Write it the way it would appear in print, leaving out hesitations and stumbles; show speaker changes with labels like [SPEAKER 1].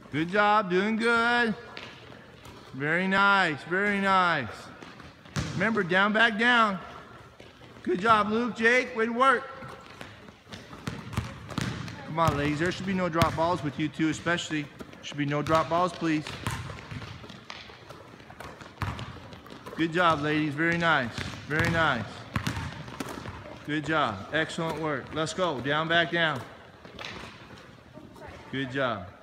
[SPEAKER 1] Good job, doing good. Very nice, very nice. Remember, down, back down. Good job, Luke, Jake, way to work. Come on, ladies, there should be no drop balls with you two especially. Should be no drop balls, please. Good job, ladies, very nice, very nice. Good job, excellent work. Let's go, down, back down. Good job.